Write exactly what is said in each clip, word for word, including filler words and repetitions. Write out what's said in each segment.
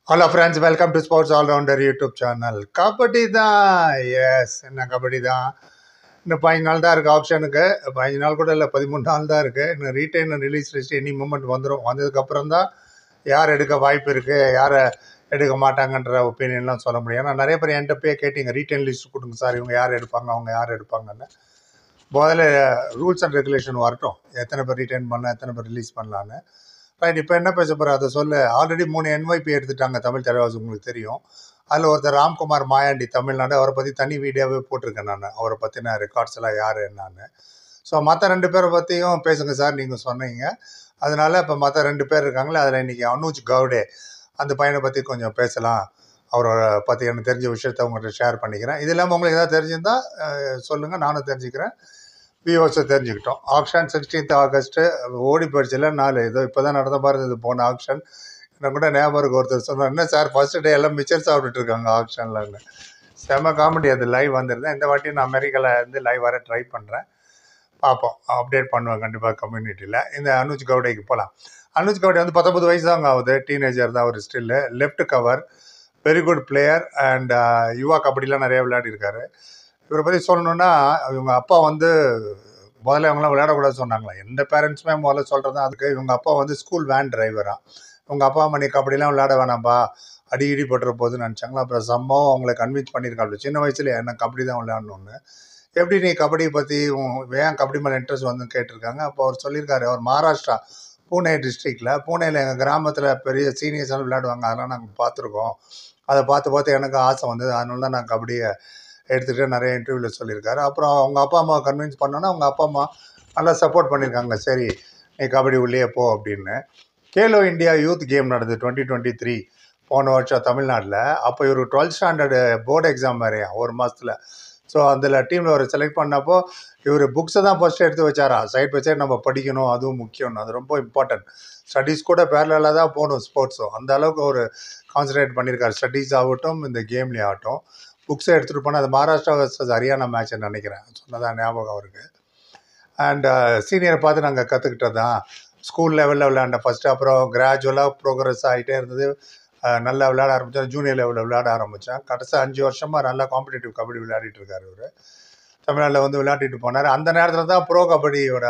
Hello friends, welcome to sports all rounder YouTube channel. Kabaddi தான். Yes, என்ன கபடி தான். இன்னும் பதினஞ்சு நாள் தான் இருக்குது ஆப்ஷனுக்கு. பதினஞ்சு நாள் கூட இல்லை, பதிமூணு நாள் தான் இருக்குது. இன்னும் retain release list any moment வந்துடும். வந்ததுக்கப்புறம் தான் யார் எடுக்க வாய்ப்பு இருக்குது, யாரை எடுக்க மாட்டாங்கன்ற ஒப்பீனியன்லாம் சொல்ல முடியும். ஏன்னா நிறைய பேர் என்கிட்ட போய் கேட்டிங்க, ரீட்டைன் லிஸ்ட் கொடுங்க சார், இவங்க யார் எடுப்பாங்க, அவங்க யார் எடுப்பாங்கன்னு. முதல்ல ரூல்ஸ் அண்ட் ரெகுலேஷன் வரட்டும், எத்தனை பேர் ரீட்டைன் பண்ணலாம், எத்தனை பேர் ரிலீஸ் பண்ணலான்னு. ரைட், இப்போ என்ன பேச போகிற அதை சொல்லு. ஆல்ரெடி மூணு என்ஒய்பி எடுத்துட்டாங்க தமிழ் தலைவாசி, உங்களுக்கு தெரியும். அதில் ஒருத்தர் ராம்குமார் மாயாண்டி, தமிழ்நாடு. அவரை பற்றி தனி வீடியோவே போட்டிருக்கேன் நான், அவரை பற்றின ரெக்கார்ட்ஸ் எல்லாம் யார் என்னான்னு. ஸோ மற்ற ரெண்டு பேரை பற்றியும் பேசுங்க சார், நீங்கள் சொன்னீங்க. அதனால இப்போ மற்ற ரெண்டு பேர் இருக்காங்களே, அதில் இன்றைக்கி அனுஜ் கவுடே, அந்த பையனை பற்றி கொஞ்சம் பேசலாம். அவரோட பற்றி எனக்கு தெரிஞ்ச விஷயத்த உங்கள்கிட்ட ஷேர் பண்ணிக்கிறேன். இது இல்லாமல் உங்களுக்கு எதாவது தெரிஞ்சிருந்தால் சொல்லுங்கள், நானும் தெரிஞ்சுக்கிறேன், வியூவர்ஸை தெரிஞ்சுக்கிட்டோம். ஆக்ஷன் சிக்ஸ்டீன்த் ஆகஸ்ட்டு ஓடி போயிடுச்சுல நாலு, ஏதோ இப்போ தான் நடந்த மாதிரி இது போன ஆக்ஷன். எனக்கு கூட ஞாபகம் ஒருத்தர் சொன்னார், என்ன சார் ஃபர்ஸ்ட் டே எல்லாம் மிச்சர் சாப்பிட்டுட்டு இருக்காங்க ஆக்ஷன்லன்னு. செம காமெடி. அது லைவ் வந்துருந்தேன். இந்த வாட்டி நான் அமெரிக்காவில் இருந்து லைவ் வர ட்ரை பண்ணுறேன், பார்ப்போம், அப்டேட் பண்ணுவேன் கண்டிப்பாக கம்யூனிட்டியில். இந்த அனுஜ் கவுடேக்கு போகலாம். அனுஜ் கவுடே வந்து பத்தொம்பது வயசு தாங்க ஆகுது, டீனேஜர் தான் ஒரு still. Left cover, very good player and Yuva கபடிலாம் நிறைய விளையாடி இருக்காரு. இவரை பற்றி சொல்லணுன்னா, இவங்க அப்பா வந்து முதல்ல இவங்களாம் விளையாடக்கூடாது சொன்னாங்களா. எந்த பேரண்ட்ஸுமே முதல்ல சொல்கிறது தான். அதுக்கு இவங்க அப்பா வந்து ஸ்கூல் வேன் டிரைவராக. இவங்க அப்பா அம்மா நீ கபடிலாம் விளையாட வேணாம்பா, அடி இடி பட்டுற போதுன்னு நினச்சாங்களா. அப்புறம் சம்பவம் அவங்களை கன்வின்ஸ் பண்ணியிருக்காங்க சின்ன வயசுல, என்ன கபடி தான் விளையாடணுன்னு. எப்படி நீ கபடியை பற்றி ஏன் கபடி மேலே இன்ட்ரெஸ்ட் வந்து கேட்டிருக்காங்க. அப்போ அவர் சொல்லியிருக்காரு, அவர் மகாராஷ்டிரா பூனே டிஸ்ட்ரிக்டில், பூனேயில் எங்கள் கிராமத்தில் பெரிய சீனியர்ஸ் எல்லாம் விளையாடுவாங்க, அதெல்லாம் நாங்கள் பார்த்துருக்கோம். அதை பார்த்து பார்த்து எனக்கு ஆசை வந்தது, அதனால தான் நான் கபடியை எடுத்துகிட்டு நிறைய இன்டர்வியூவில் சொல்லியிருக்காரு. அப்புறம் அவங்க அப்பா அம்மாவை கன்வின்ஸ் பண்ணோன்னா அவங்க அப்பா அம்மா நல்லா சப்போர்ட் பண்ணியிருக்காங்க, சரி நீ கபடி உள்ளே போ அப்படின்னு. கேலோ இந்தியா யூத் கேம் நடந்தது டுவெண்ட்டி டுவெண்ட்டி த்ரீ போன வருஷம் தமிழ்நாட்டில். அப்போ இவர் டுவெல்த் ஸ்டாண்டர்டு போர்டு எக்ஸாம் வேறையா ஒரு மாதத்தில். ஸோ அதில் டீமில் ஒரு செலக்ட் பண்ணப்போ இவர் புக்ஸை தான் ஃபஸ்ட்டு எடுத்து வச்சாரா. சைட் பை சைட் நம்ம படிக்கணும், அதுவும் முக்கியம், அது ரொம்ப இம்பார்ட்டன்ட். ஸ்டடீஸ் கூட பேரலாக தான் போகணும் ஸ்போர்ட்ஸும். அந்த அளவுக்கு ஒரு கான்சன்ட்ரேட் பண்ணியிருக்காரு, ஸ்டடீஸ் ஆகட்டும் இந்த கேம்லேயே ஆகட்டும். புக்ஸை எடுத்துகிட்டு போனால், அது மகாராஷ்டிரா வர்சஸ் ஹரியானா மேட்ச்னு நினைக்கிறேன், சொன்னதான் ஞாபகம் அவருக்கு. அண்ட் சீனியரை பார்த்து நாங்கள் கற்றுக்கிட்டது தான். ஸ்கூல் லெவலில் விளையாண்ட ஃபஸ்ட்டு, அப்புறம் கிராஜுவலாக ப்ரோக்ரஸ் ஆகிட்டே இருந்தது. நல்லா விளையாட ஆரம்பித்தேன், ஜூனியர் லெவலில் விளையாட ஆரம்பித்தேன். கடைசி அஞ்சு வருஷமாக நல்லா காம்படிட்டிவ் கபடி விளையாடிட்டு இருக்காரு இவர். தமிழ்நாட்டில் வந்து விளையாடிட்டு போனார். அந்த நேரத்தில் தான் ப்ரோ கபடியோட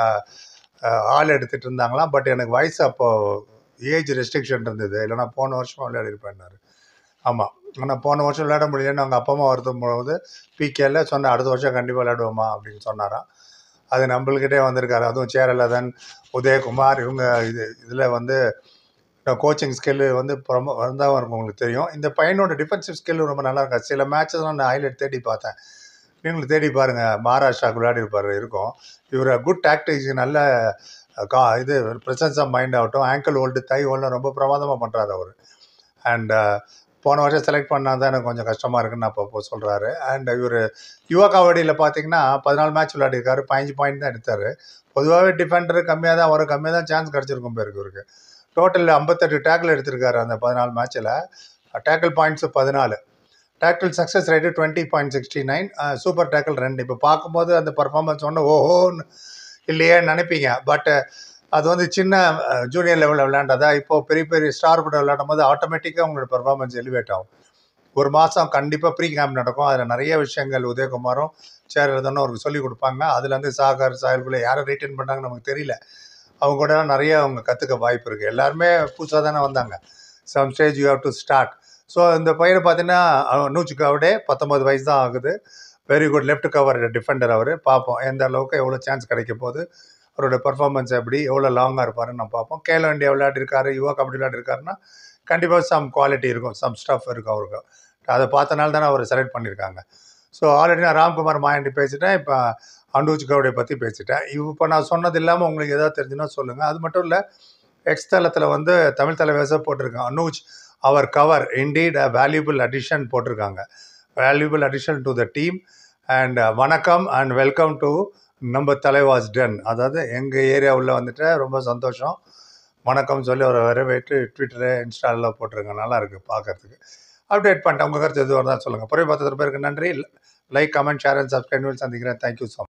ஆள் எடுத்துகிட்டு இருந்தாங்களாம். பட் எனக்கு வயசு அப்போது ஏஜ் ரெஸ்ட்ரிக்ஷன் இருந்தது, இல்லைனா போன வருஷமாக விளையாடிருப்பேன்னாரு. ஆமாம், ஆனால் போன வருஷம் விளையாட முடியலன்னு அவங்க அப்பா அம்மா வருத்தம் போது பிகேல சொன்ன, அடுத்த வருஷம் கண்டிப்பாக விளையாடுவோமா அப்படின்னு சொன்னாராம். அது நம்மள்கிட்டே வந்திருக்காரு. அதுவும் சேரலதன், உதயகுமார், இவங்க இது இதில் வந்து கோச்சிங் ஸ்கில்லு வந்து ரொம்ப வந்தால் இருக்கும், உங்களுக்கு தெரியும். இந்த பையனோட டிஃபென்சிவ் ஸ்கில் ரொம்ப நல்லா இருக்கா. சில மேட்சஸ்லாம் நான் ஹைலைட் தேடி பார்த்தேன், நீங்களும் தேடி பாருங்கள். மகாராஷ்டிராவுக்கு விளையாடிருப்பார் இருக்கும். இவர் குட் டாக்டிக்ஸ், நல்ல கா இது ப்ரெசன்ஸ் ஆஃப் மைண்ட் ஆகட்டும், ஆங்கிள் ஹோல்டு, தை ஹோல்டு ரொம்ப பிரமாதமாக பண்ணுறாரு அவர். அண்ட் போன வருஷம் செலக்ட் பண்ணால் தான் எனக்கு கொஞ்சம் கஷ்டமாக இருக்குன்னு அப்போ அப்போ சொல்கிறாரு. அண்ட் இவர் யுவா கபடியில் பார்த்தீங்கன்னா பதினாலு மேட்ச் விளையாடிருக்காரு, பதினஞ்சு பாயிண்ட் தான் எடுத்தார். பொதுவாகவே டிஃபெண்டர் கம்மியாக தான் வரும், கம்மியாக தான் சான்ஸ் கிடச்சிருக்கும் பேருக்கு. இவருக்கு டோட்டல் ஐம்பத்தெட்டு டேக்கிள் எடுத்திருக்காரு அந்த பதினாலு மேட்ச்சில். டேக்கிள் பாயிண்ட்ஸு பதினாலு, tackle success rate twenty point sixty nine, super tackle ரெண்டு. இப்போ பார்க்கும்போது அந்த பர்ஃபார்மன்ஸ் ஒன்று ஓஹோன்னு இல்லையே நினைப்பீங்க. பட் அது வந்து சின்ன ஜூனியர் லெவலில் விளையாண்டதா. இப்போது பெரிய பெரிய ஸ்டார் கூட விளையாடும் போது ஆட்டோமேட்டிக்காக உங்களோட பர்ஃபார்மன்ஸ் எலிவேட் ஆகும். ஒரு மாதம் கண்டிப்பாக ப்ரீ கேம்ப் நடக்கும், அதில் நிறைய விஷயங்கள் உதயகுமாரும் சேரலதனும் அவருக்கு சொல்லிக் கொடுப்பாங்க. அதில் வந்து சாகர் சாயல்குள்ளே யாரை ரீட்டைன் பண்ணாங்கன்னு நமக்கு தெரியல. அவங்க கூட நிறைய அவங்க கற்றுக்க வாய்ப்பு இருக்குது. எல்லாருமே புதுசாக தானே வந்தாங்க. Some stage you have to start. So இந்த பையனை பார்த்தீங்கன்னா அனுஜ் கவுடே, பத்தொம்பது வயசு தான் ஆகுது. Very good left cover defender அவர். பார்ப்போம் எந்த அளவுக்கு எவ்வளோ சான்ஸ் கிடைக்க போகுது, அவரோட பர்ஃபார்மன்ஸ் எப்படி, எவ்வளோ லாங்காக இருப்பாருன்னு நம்ம பார்ப்போம். கேலோ இந்தியா விளையாடிருக்காரு, யுவா கபடி விளையாடிருக்காருன்னா கண்டிப்பாக சம் குவாலிட்டி இருக்கும், சம் ஸ்டஃப் இருக்கும் அவருக்கு. அதை பார்த்தனால தானே அவர் செலக்ட் பண்ணியிருக்காங்க. ஸோ ஆல்ரெடி நான் ராம்குமார் மாயாண்டி பேசிட்டேன், இப்போ அனுஜ் கவுடே பற்றி பேசிட்டேன். இப்போ நான் சொன்னது இல்லாமல் உங்களுக்கு எதாவது தெரிஞ்சுன்னா சொல்லுங்கள். அது மட்டும் இல்லை, எக்ஸ் தளத்தில் வந்து தமிழ் தலைவாச போட்டிருக்கேன், அனுஜ் அவர் cover indeed a valuable addition போட்டிருக்காங்க. Valuable addition to the team and வணக்கம் அண்ட் வெல்கம் டு நம்ம தலைவாஸ் டன். அதாவது எங்கள் ஏரியாவில் வந்துட்டு ரொம்ப சந்தோஷம், வணக்கம் சொல்லி அவரை வரவேற்று ட்விட்டரு இன்ஸ்டாவில் போட்டிருக்கேன். நல்லா இருக்குது பார்க்குறதுக்கு. அப்டேட் பண்ணிட்டேன். உங்கள் கருத்து எதுவாக இருந்தாலும் சொல்லுங்கள். புரிய பத்து பேருக்கு நன்றி. Like, comment, share and subscribe சந்திக்கிறேன். Thank you so much.